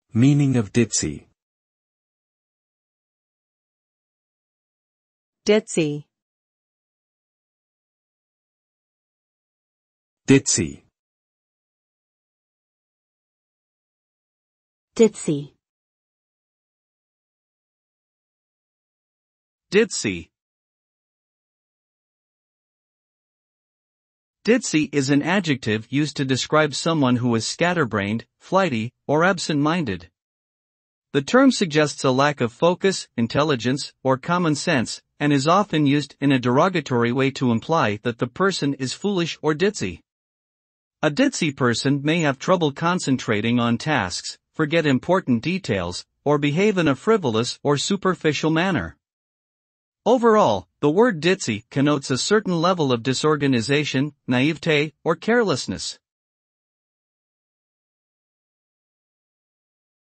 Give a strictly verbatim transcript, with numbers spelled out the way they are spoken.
Meaning of ditsy. Ditsy. Ditsy. Ditsy. Ditsy. Ditsy is an adjective used to describe someone who is scatterbrained, flighty, or absent-minded. The term suggests a lack of focus, intelligence, or common sense, and is often used in a derogatory way to imply that the person is foolish or ditzy. A ditzy person may have trouble concentrating on tasks, forget important details, or behave in a frivolous or superficial manner. Overall, the word ditzy connotes a certain level of disorganization, naivete, or carelessness.